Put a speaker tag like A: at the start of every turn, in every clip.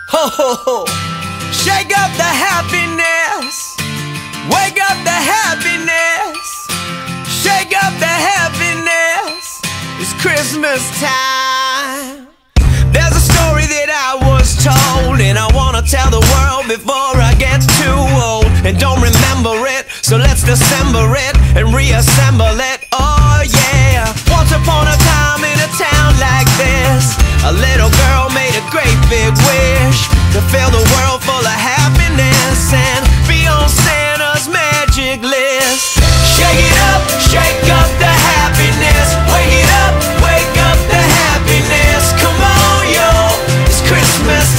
A: Ho ho ho. Shake up the happiness. Wake up the happiness. Shake up the happiness. It's Christmas time. There's a story that I was told, and I wanna tell the world before I get too old and don't remember it. So let's dissemble it and reassemble it. Oh yeah. Once upon a time in a town like this, a little girl made a great big wish to fill the world full of happiness and be on Santa's magic list. Shake up the happiness. Wake up the happiness. Come on, yo, it's Christmas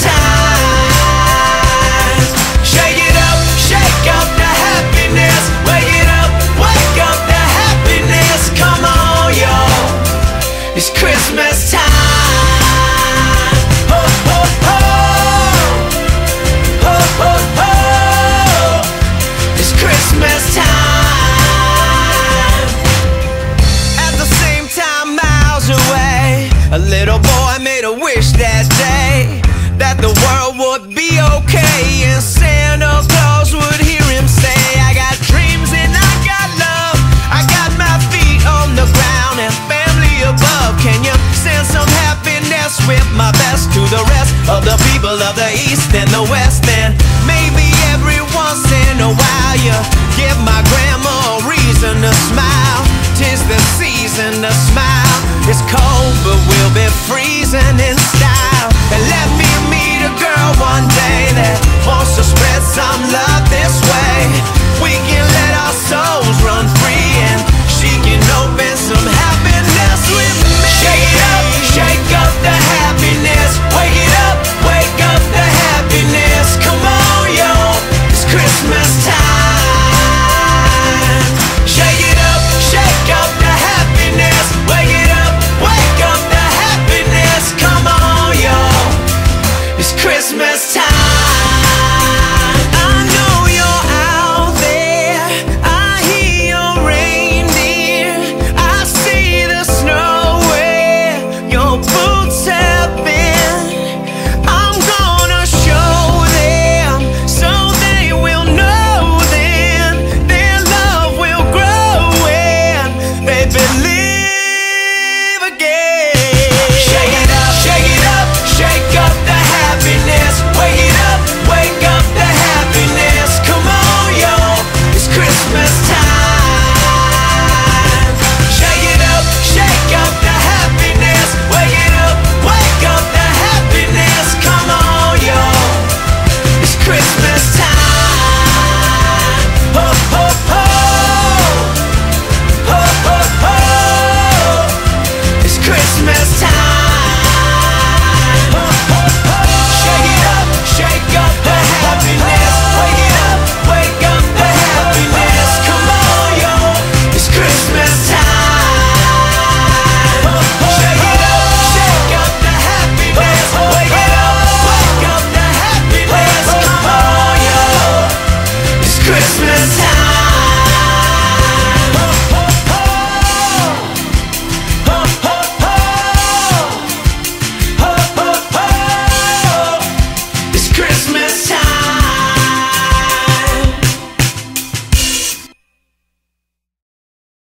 A: time. Shake up the happiness. Wake up the happiness. Come on, yo, it's Christmas time. Ho, ho, ho. Ho, ho, ho. It's Christmas time. At the same time, miles away, a little boy made a wish that day that the world would be okay.